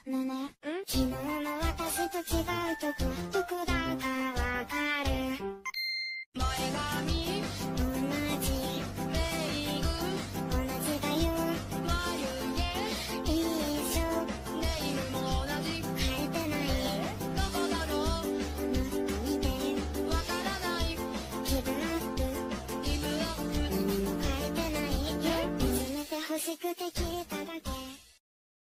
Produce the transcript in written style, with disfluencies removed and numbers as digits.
昨日の私と違うとこ、どこだかわかる